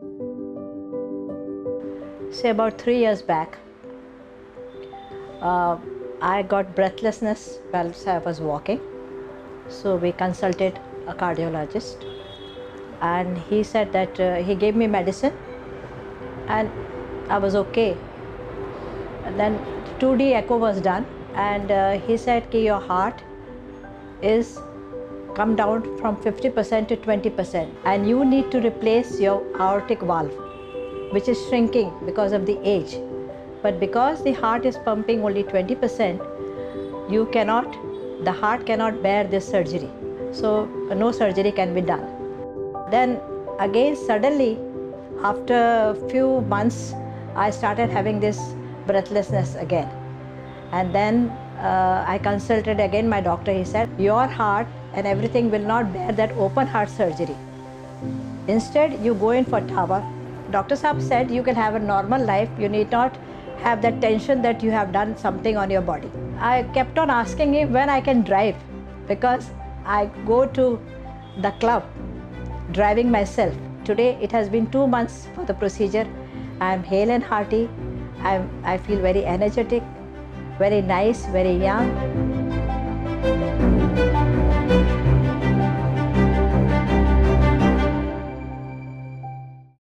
Say about 3 years back, I got breathlessness while I was walking. So we consulted a cardiologist, and he said that he gave me medicine and I was okay. And then 2D echo was done, and he said that your heart is come down from 50% to 20%, and you need to replace your aortic valve, which is shrinking because of the age. But because the heart is pumping only 20%, the heart cannot bear this surgery. So no surgery can be done. Then again, suddenly, after a few months, I started having this breathlessness again. And then I consulted again my doctor. He said, your heart and everything will not bear that open heart surgery. Instead, you go in for TAVR. Dr. Saab said you can have a normal life. You need not have that tension that you have done something on your body. I kept on asking him when I can drive, because I go to the club driving myself. Today it has been 2 months for the procedure. I am hale and hearty. I feel very energetic, very nice, very young.